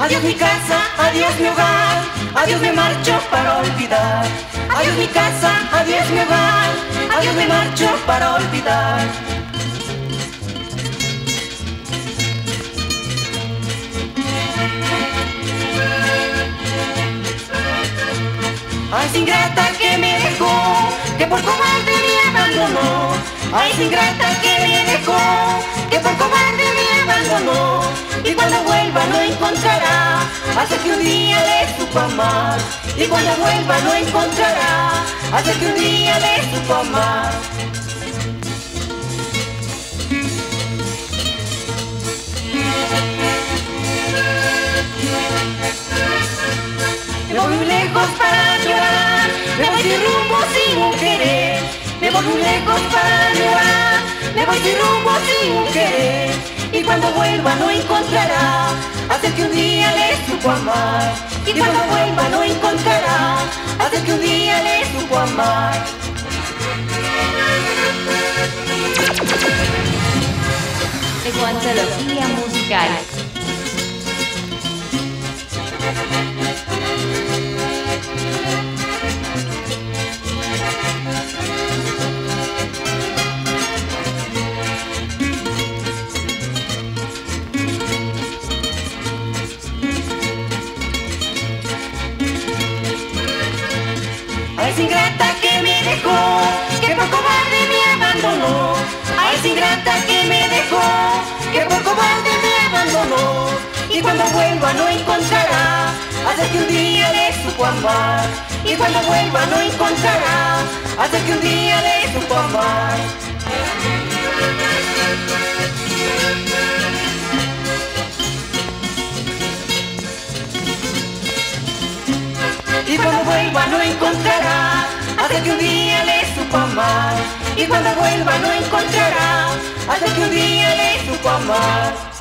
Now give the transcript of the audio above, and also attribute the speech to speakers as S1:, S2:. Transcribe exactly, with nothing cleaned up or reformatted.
S1: Adiós mi casa, adiós mi hogar, adiós me marcho para olvidar. Adiós mi casa, adiós mi hogar, adiós me marcho para olvidar. Ay, esa ingrata que me dejó, que por cobarde me abandonó. Ay, esa ingrata que me dejó, que por cobarde me abandonó. Y cuando vuelva no encontrará, hasta que un día le supo amar. Y cuando vuelva no encontrará, hasta que un día le supo amar. Me voy muy lejos para llorar, me voy sin rumbo, sin querer. Me voy muy lejos para llorar, me voy sin rumbo, sin querer. Y cuando vuelva no encontrará, hasta que un día le supo amar. Y cuando vuelva no encontrará, hasta que un día le supo amar.
S2: Ecuantología musical.
S1: A esa ingrata que me dejó, que por cobarde me abandonó. A esa ingrata que me dejó, que por cobarde me abandonó. Y cuando vuelva no encontrará, hasta que un día le supo amar. Y cuando vuelva no encontrará, hasta que un día le supo amar. Y cuando vuelva no encontrará, hasta que un día le supo amar. Y cuando vuelva no encontrará, hasta que un día le supo amar.